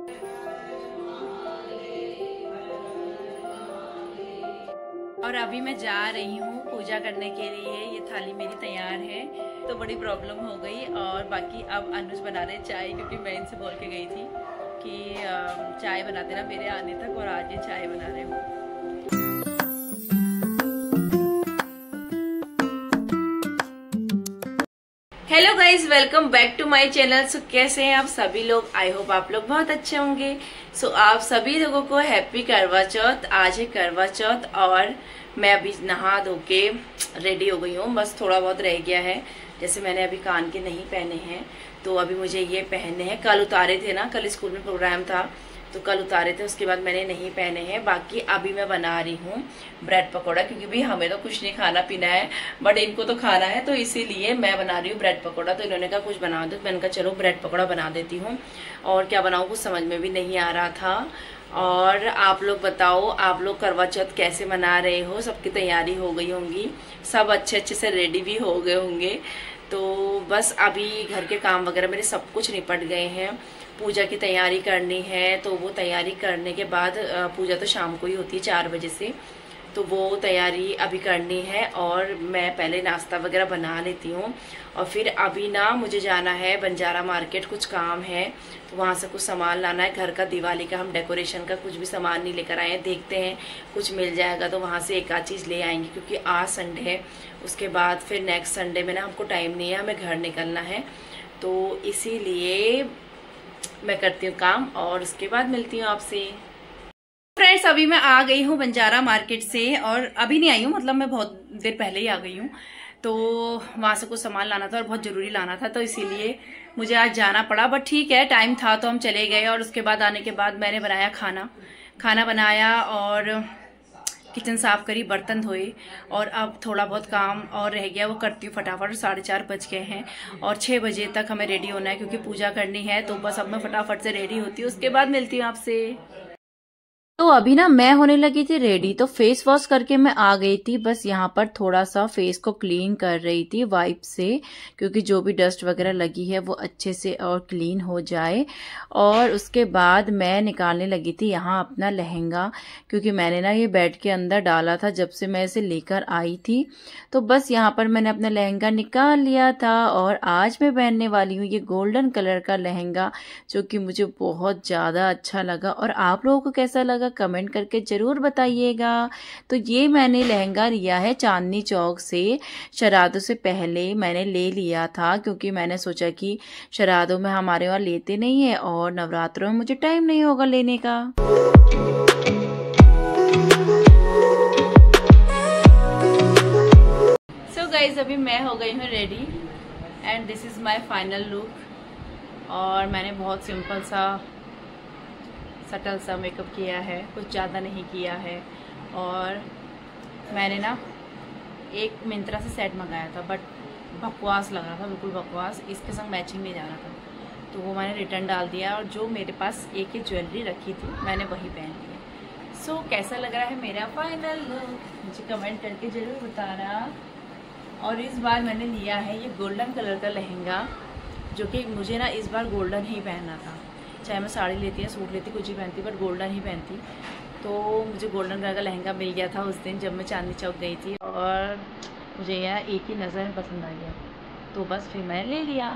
और अभी मैं जा रही हूँ पूजा करने के लिए। ये थाली मेरी तैयार है, तो बड़ी प्रॉब्लम हो गई। और बाकी अब अनुज बना रहे चाय, क्योंकि मैं इनसे बोल के गई थी कि चाय बना देना मेरे आने तक, और आज ये चाय बना रहे हो। Hello guys, welcome back to my channel. So कैसे हैं आप सभी लोग? आई होप आप लोग बहुत अच्छे होंगे। सो आप सभी लोगों को हैप्पी करवा चौथ। आज है करवा चौथ और मैं अभी नहा धो के रेडी हो गई हूँ। बस थोड़ा बहुत रह गया है, जैसे मैंने अभी कान के नहीं पहने हैं तो अभी मुझे ये पहनने हैं। कल उतारे थे ना, कल स्कूल में प्रोग्राम था तो कल उतारे थे, उसके बाद मैंने नहीं पहने हैं। बाकी अभी मैं बना रही हूँ ब्रेड पकौड़ा, क्योंकि भाई हमें तो कुछ नहीं खाना पीना है बट इनको तो खाना है, तो इसीलिए मैं बना रही हूँ ब्रेड पकौड़ा। तो इन्होंने कहा कुछ बना दो, मैंने कहा चलो ब्रेड पकौड़ा बना देती हूँ। और क्या बनाऊँ कुछ समझ में भी नहीं आ रहा था। और आप लोग बताओ, आप लोग करवा चौथ कैसे मना रहे हो? सबकी तैयारी हो गई होंगी, सब अच्छे अच्छे से रेडी भी हो गए होंगे। तो बस अभी घर के काम वगैरह मेरे सब कुछ निपट गए हैं। पूजा की तैयारी करनी है, तो वो तैयारी करने के बाद पूजा तो शाम को ही होती है 4 बजे से, तो वो तैयारी अभी करनी है। और मैं पहले नाश्ता वगैरह बना लेती हूँ। और फिर अभी ना मुझे जाना है बंजारा मार्केट, कुछ काम है तो वहाँ से कुछ सामान लाना है घर का। दिवाली का हम डेकोरेशन का कुछ भी सामान नहीं लेकर आए हैं, देखते हैं कुछ मिल जाएगा तो वहाँ से एक आध चीज़ ले आएंगे, क्योंकि आज संडे है। उसके बाद फिर नेक्स्ट संडे में ना हमको टाइम नहीं है, हमें घर निकलना है, तो इसीलिए मैं करती हूँ काम और उसके बाद मिलती हूँ आपसे। फ्रेंड्स, अभी मैं आ गई हूँ बंजारा मार्केट से, और अभी नहीं आई हूँ, मतलब मैं बहुत देर पहले ही आ गई हूँ। तो वहां से कुछ सामान लाना था और बहुत जरूरी लाना था, तो इसीलिए मुझे आज जाना पड़ा। बट ठीक है, टाइम था तो हम चले गए। और उसके बाद आने के बाद मैंने बनाया खाना बनाया और किचन साफ करी, बर्तन धोए। और अब थोड़ा बहुत काम और रह गया, वो करती हूँ फटाफट। 4:30 बज गए हैं और 6 बजे तक हमें रेडी होना है, क्योंकि पूजा करनी है। तो बस अब मैं फटाफट से रेडी होती हूँ, उसके बाद मिलती हूँ आपसे। तो अभी ना मैं होने लगी थी रेडी, तो फेस वॉश करके मैं आ गई थी। बस यहाँ पर थोड़ा सा फेस को क्लीन कर रही थी वाइप से, क्योंकि जो भी डस्ट वगैरह लगी है वो अच्छे से और क्लीन हो जाए। और उसके बाद मैं निकालने लगी थी यहाँ अपना लहंगा, क्योंकि मैंने ना ये बेड के अंदर डाला था जब से मैं इसे लेकर आई थी। तो बस यहाँ पर मैंने अपना लहंगा निकाल लिया था और आज मैं पहनने वाली हूँ ये गोल्डन कलर का लहंगा, जो कि मुझे बहुत ज़्यादा अच्छा लगा। और आप लोगों को कैसा लगा कमेंट करके जरूर बताइएगा। तो ये मैंने लहंगा लिया है चांदनी चौक से। शरादों से पहले मैंने ले लिया था, क्योंकि मैंने सोचा कि शरादों में हमारे वहाँ लेते नहीं है और नवरात्रों में मुझे टाइम नहीं होगा लेने का। सो गाइज, अभी मैं हो गई हूँ ready and this is my final look. और मैंने बहुत सिंपल सा सटल सा मेकअप किया है, कुछ ज़्यादा नहीं किया है। और मैंने ना एक मिंत्रा से सेट मंगाया था, बट बकवास लग रहा था, बिल्कुल बकवास। इसके संग मैचिंग नहीं जा रहा था, तो वो मैंने रिटर्न डाल दिया। और जो मेरे पास एक ही ज्वेलरी रखी थी मैंने वही पहन लिया। सो कैसा लग रहा है मेरा फाइनल लुक, मुझे कमेंट करके ज़रूर बताना। और इस बार मैंने लिया है ये गोल्डन कलर का लहंगा, जो कि मुझे ना इस बार गोल्डन ही पहनना था। चाहे मैं साड़ी लेती या सूट लेती, कुछ ही पहनती, बट गोल्डन ही पहनती। तो मुझे गोल्डन कलर का लहंगा मिल गया था उस दिन जब मैं चांदनी चौक गई थी, और मुझे यह एक ही नज़र में पसंद आ गया, तो बस फिर मैंने ले लिया।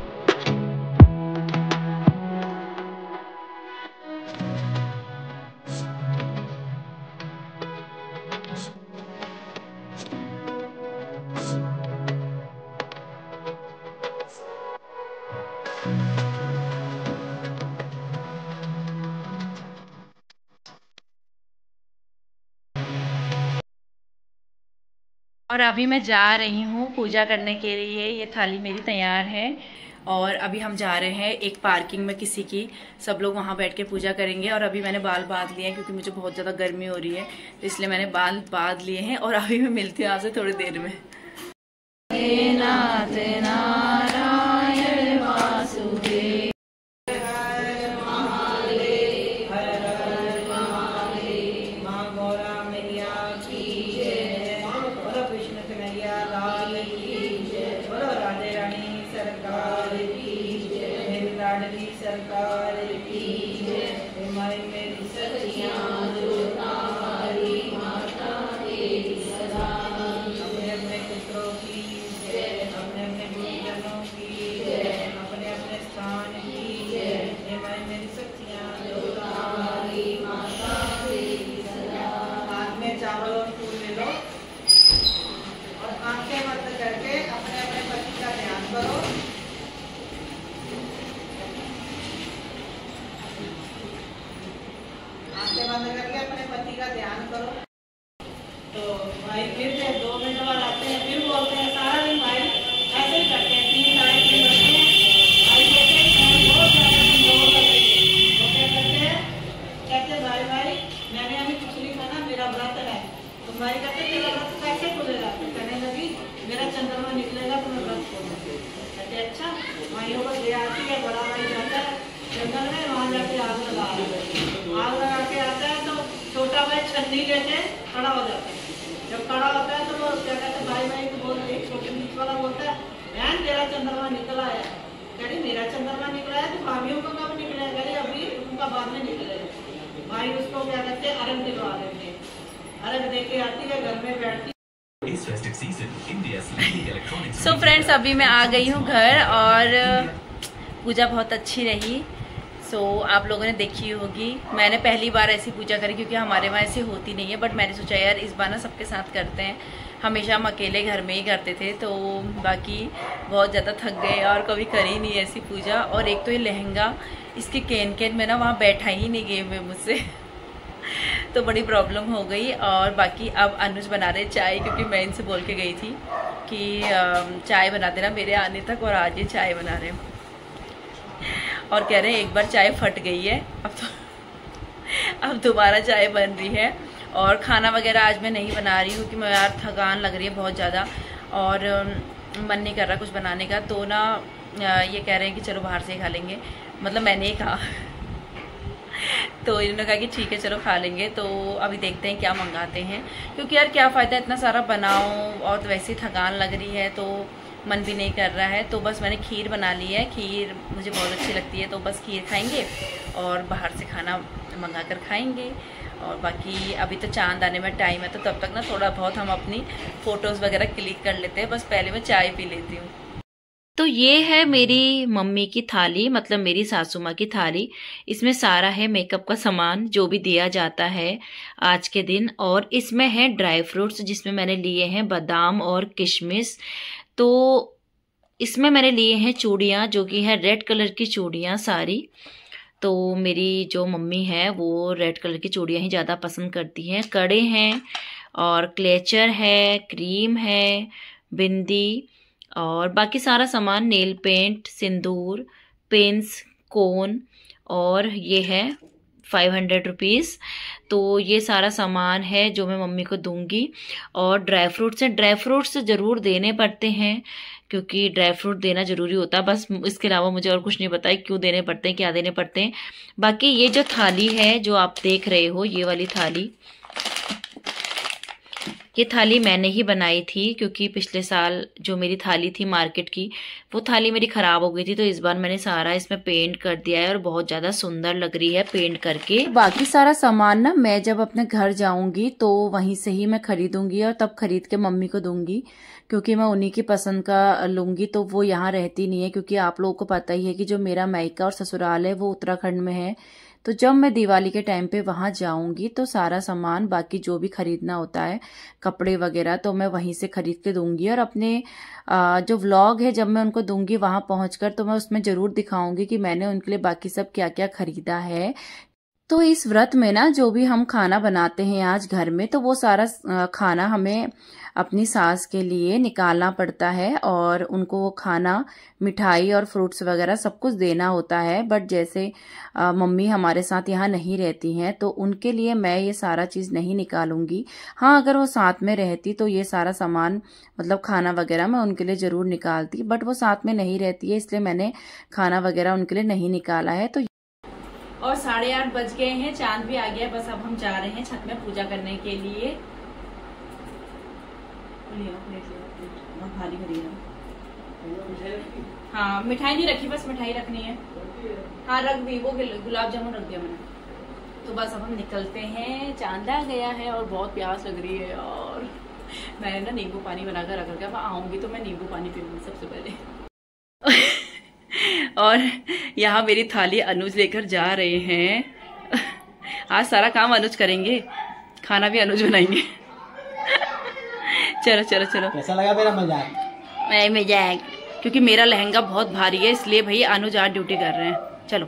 और अभी मैं जा रही हूँ पूजा करने के लिए। ये थाली मेरी तैयार है और अभी हम जा रहे हैं एक पार्किंग में किसी की, सब लोग वहाँ बैठ के पूजा करेंगे। और अभी मैंने बाल बांध लिए हैं, क्योंकि मुझे बहुत ज़्यादा गर्मी हो रही है, तो इसलिए मैंने बाल बांध लिए हैं। और अभी मैं मिलती हूँ आपसे थोड़ी देर में। सरकार की माई मेरी सखियाँ जोता हमारी माता तेरी सदा। अपने अपने पुत्रों की जय, अपने अपने गुरुजनों की जय, अपने अपने स्थान की जय। हे माई मेरी सखियाँ जोता हमारी माता तेरी सदा। हाथ में चावल और फूल ले लो और आंखें बंद करके अपने अपने पति का ध्यान करो। आंखें बंद करके अपने पति का ध्यान करो। तो भाई फिर से 2 मिनट बाद आते हैं, फिर बोलते हैं। सारा दिन भाई ऐसे ही करते हैं, 3 साढ़े 3 बजते हैं। भाई कहते हैं बहुत ज्यादा तुम लोगों का गई। वो क्या करते हैं, कहते भाई भाई मैंने अभी कुछ नहीं खाना, मेरा व्रत है। तो भाई कहते तेरा व्रत कैसे खुलेगा? तो कहने लगी मेरा चंद्रमा निकलेगा तो मैं व्रत खोलूंगी। कहते अच्छा। भाइयों को ले आती है, बड़ा भाई जाता है जंगल में, वहाँ जाके आग लगा के आता है। तो छोटा भाई छन्नी लेके खड़ा हो जाता है। जब खड़ा होता है तो वो क्या कहते हैं, भाई भाई को बोल, एक छोटे बीच वाला बोलता है बहन तेरा चंद्रमा निकला है। कह रही मेरा चंद्रमा निकला है तो भाभियों को कब निकलेगा? कह रही अभी उनका बाद में निकलेगा। भाई उसको क्या कहते हैं, अर्घ दिलवा देते हैं। अर्घ दे के आती है, घर में बैठती। सो फ्रेंड्स, अभी मैं आ गई हूँ घर और पूजा बहुत अच्छी रही। सो आप लोगों ने देखी होगी, मैंने पहली बार ऐसी पूजा करी क्योंकि हमारे वहाँ ऐसी होती नहीं है। बट मैंने सोचा यार इस बार ना सबके साथ करते हैं। हमेशा हम अकेले घर में ही करते थे, तो बाकी बहुत ज़्यादा थक गए और कभी करी नहीं ऐसी पूजा। और एक तो ये लहंगा, इसके केन में ना वहाँ बैठा ही नहीं गए मैं मुझसे तो बड़ी प्रॉब्लम हो गई। और बाकी अब अनुज बना रहे चाय, क्योंकि मैं इनसे बोल के गई थी कि चाय बना देना मेरे आने तक, और आज ये चाय बना रहे हैं। और कह रहे हैं एक बार चाय फट गई है, अब दोबारा चाय बन रही है। और खाना वगैरह आज मैं नहीं बना रही हूँ कि मैं यार थकान लग रही है बहुत ज़्यादा और मन नहीं कर रहा कुछ बनाने का। तो ना ये कह रहे हैं कि चलो बाहर से ही खा लेंगे, मतलब मैंने ही कहा तो इन्होंने कहा कि ठीक है चलो खा लेंगे। तो अभी देखते हैं क्या मंगाते हैं, क्योंकि यार क्या फ़ायदा इतना सारा बनाओ और तो वैसे ही थकान लग रही है तो मन भी नहीं कर रहा है। तो बस मैंने खीर बना ली है, खीर मुझे बहुत अच्छी लगती है, तो बस खीर खाएंगे और बाहर से खाना मंगा कर खाएंगे। और बाकी अभी तो चांद आने में टाइम है, तो तब तक ना थोड़ा बहुत हम अपनी फ़ोटोज़ वगैरह क्लिक कर लेते हैं। बस पहले मैं चाय पी लेती हूँ। तो ये है मेरी मम्मी की थाली, मतलब मेरी सासू माँ की थाली। इसमें सारा है मेकअप का सामान जो भी दिया जाता है आज के दिन। और इसमें है ड्राई फ्रूट्स, जिसमें मैंने लिए हैं बादाम और किशमिश। तो इसमें मैंने लिए हैं चूड़ियाँ, जो कि है रेड कलर की चूड़ियाँ सारी। तो मेरी जो मम्मी है वो रेड कलर की चूड़ियाँ ही ज़्यादा पसंद करती हैं। कड़े हैं और क्लेचर है, क्रीम है, बिंदी और बाकी सारा सामान, नेल पेंट, सिंदूर, पेंस, कोन, और ये है 500 रुपीज़। तो ये सारा सामान है जो मैं मम्मी को दूंगी। और ड्राई फ्रूट्स हैं, ड्राई फ्रूट्स ज़रूर देने पड़ते हैं क्योंकि ड्राई फ्रूट देना ज़रूरी होता है। बस इसके अलावा मुझे और कुछ नहीं पता है क्यों देने पड़ते हैं, क्या देने पड़ते हैं। बाकी ये जो थाली है जो आप देख रहे हो, ये वाली थाली, ये थाली मैंने ही बनाई थी क्योंकि पिछले साल जो मेरी थाली थी मार्केट की, वो थाली मेरी ख़राब हो गई थी। तो इस बार मैंने सारा इसमें पेंट कर दिया है और बहुत ज़्यादा सुंदर लग रही है पेंट करके। बाकी सारा सामान ना मैं जब अपने घर जाऊंगी तो वहीं से ही मैं खरीदूंगी और तब खरीद के मम्मी को दूंगी, क्योंकि मैं उन्हीं की पसंद का लूंगी। तो वो यहाँ रहती नहीं है, क्योंकि आप लोगों को पता ही है कि जो मेरा मायका और ससुराल है वो उत्तराखंड में है। तो जब मैं दिवाली के टाइम पे वहां जाऊंगी तो सारा सामान, बाकी जो भी खरीदना होता है, कपड़े वगैरह, तो मैं वहीं से खरीद के दूंगी। और अपने जो व्लॉग है जब मैं उनको दूंगी वहां पहुंचकर, तो मैं उसमें जरूर दिखाऊंगी कि मैंने उनके लिए बाकी सब क्या क्या खरीदा है। तो इस व्रत में ना जो भी हम खाना बनाते हैं आज घर में, तो वो सारा खाना हमें अपनी सास के लिए निकालना पड़ता है और उनको वो खाना, मिठाई और फ्रूट्स वगैरह सब कुछ देना होता है। बट जैसे मम्मी हमारे साथ यहाँ नहीं रहती हैं तो उनके लिए मैं ये सारा चीज़ नहीं निकालूंगी। हाँ, अगर वो साथ में रहती तो ये सारा सामान, मतलब खाना वगैरह, मैं उनके लिए ज़रूर निकालती। बट वो साथ में नहीं रहती है, इसलिए मैंने खाना वगैरह उनके लिए नहीं निकाला है। तो और 8:30 बज गए हैं, चांद भी आ गया। बस अब हम जा रहे हैं छत में पूजा करने के लिए। हाँ, मिठाई नहीं रखी, बस मिठाई रखनी है। हाँ रख दी, वो गुलाब जामुन रख दिया मैंने। तो बस अब हम निकलते हैं, चांद आ गया है और बहुत प्यास लग रही है। और मैंने ना नींबू पानी बनाकर रखा था, मैं आऊँगी तो मैं नींबू पानी पीऊँगी सबसे पहले। और यहाँ मेरी थाली अनुज लेकर जा रहे हैं। आज सारा काम अनुज करेंगे, खाना भी अनुज बनाएंगे। चलो चलो चलो। कैसा लगा मेरा मजाक? मजाक, क्योंकि मेरा लहंगा बहुत भारी है इसलिए भाई अनुज आज ड्यूटी कर रहे हैं। चलो।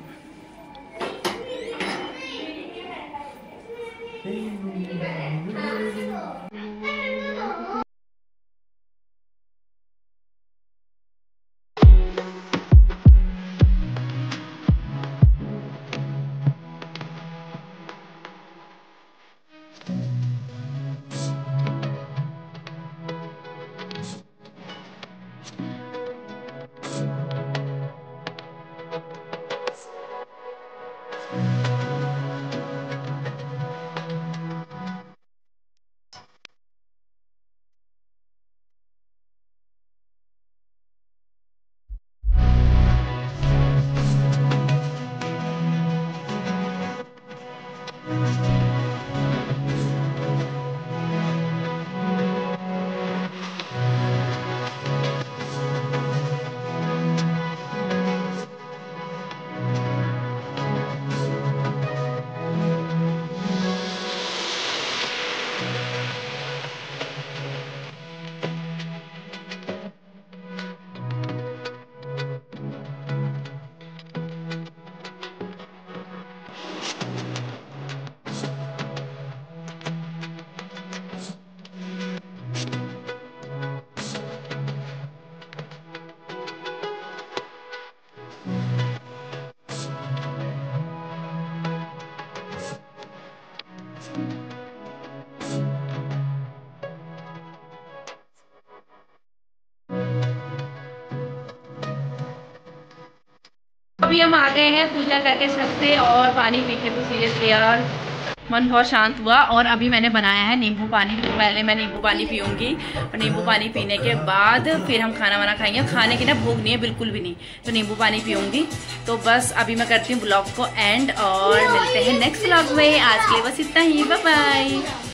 अभी हम आ गए हैं पूजा करके छत से और पानी पी के, तो सीरियसली यार मन बहुत शांत हुआ। और अभी मैंने बनाया है नींबू पानी, तो पहले मैं नींबू पानी पीऊँगी और नींबू पानी पीने के बाद फिर हम खाना वाना खाएंगे। खाने की ना भूख नहीं है बिल्कुल भी नहीं, तो नींबू पानी पीऊँगी। तो बस अभी मैं करती हूँ ब्लॉग को एंड और मिलते हैं नेक्स्ट ब्लॉग में। आज के लिए बस इतना ही, बाय बाय।